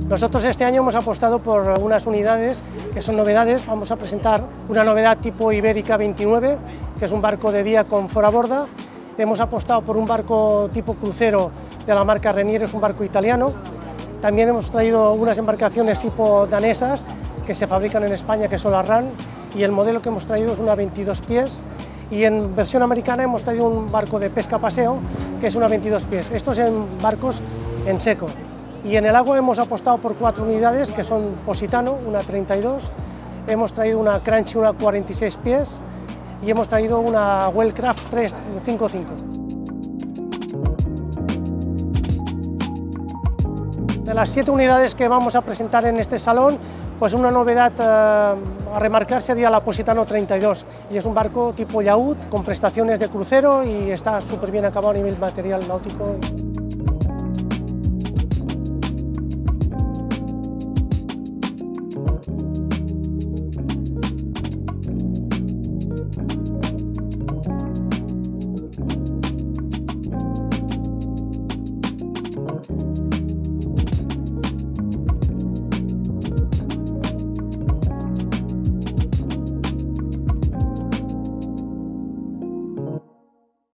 Nosotros este año hemos apostado por unas unidades que son novedades. Vamos a presentar una novedad tipo Ibérica 29, que es un barco de día con foraborda. Hemos apostado por un barco tipo crucero de la marca Renier, es un barco italiano. También hemos traído unas embarcaciones tipo danesas que se fabrican en España, que son la RAN, y el modelo que hemos traído es una 22 pies. Y en versión americana hemos traído un barco de pesca paseo, que es una 22 pies. Estos en barcos en seco. Y en el agua hemos apostado por 4 unidades, que son Positano, una 32, hemos traído una Crunchy, una 46 pies, y hemos traído una Wellcraft 355. De las 7 unidades que vamos a presentar en este salón, pues una novedad a remarcar sería la Positano 32, y es un barco tipo yacht con prestaciones de crucero y está súper bien acabado a nivel material náutico.